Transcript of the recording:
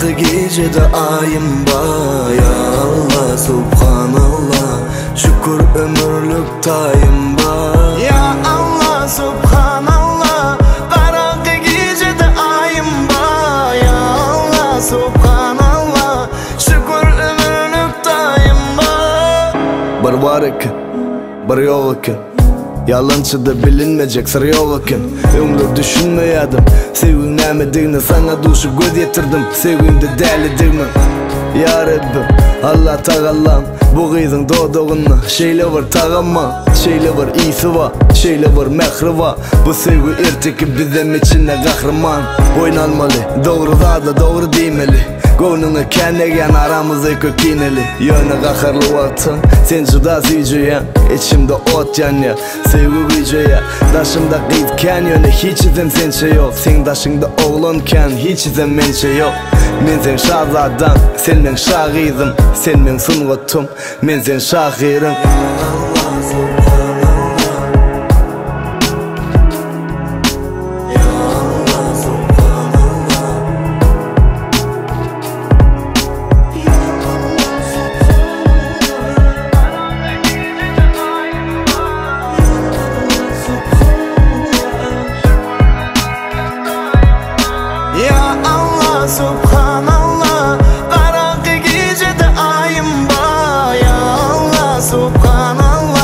Karanlık gecede ayım var. Ya Allah subhanallah, şükür ömürlük tayım var. Ya Allah subhanallah, karanlık gecede ayım var. Ya Allah subhanallah, şükür ömürlük tayım var. Bir var iken, bir yok iken, yalancıda bilinmeyecek sır yok iken. Ömrü düşünmeyedim, sevgin nämedigini sana duşu göz yetirdim. Sevginde dälidigini ya Rabbim, Allah Tağalam, bu kızın doğduğunu şeyle var tağama, şeyle var iyisi var, şeyle var mehri var. Bu sevgi erteki bizim içinde kahraman. Oynanmalı, doğru da doğru demeli. Gönlünü kendegen aramızda kökineli. Yönü kahırlı vaktın, sen juda ziyceyen, içimde ot yanıyor, sevgi güceye. Daşımda kıyıpken yönü hiç izim sençe yok. Sen daşında oğlanken hiç izim mençe yok. Men sen şahzadan, sen men şahidim, sen men sungutum, men sen şahirim. Subhanallah, karanlık gecede ayım var. Ya Allah subhanallah.